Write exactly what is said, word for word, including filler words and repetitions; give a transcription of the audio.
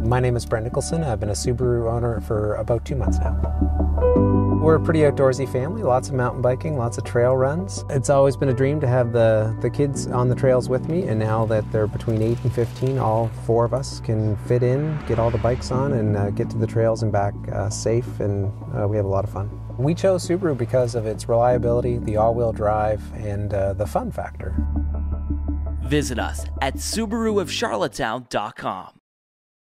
My name is Brent Nicholson. I've been a Subaru owner for about two months now. We're a pretty outdoorsy family, lots of mountain biking, lots of trail runs. It's always been a dream to have the, the kids on the trails with me, and now that they're between eight and fifteen, all four of us can fit in, get all the bikes on, and uh, get to the trails and back uh, safe, and uh, we have a lot of fun. We chose Subaru because of its reliability, the all-wheel drive, and uh, the fun factor. Visit us at Subaru of Charlottetown dot com.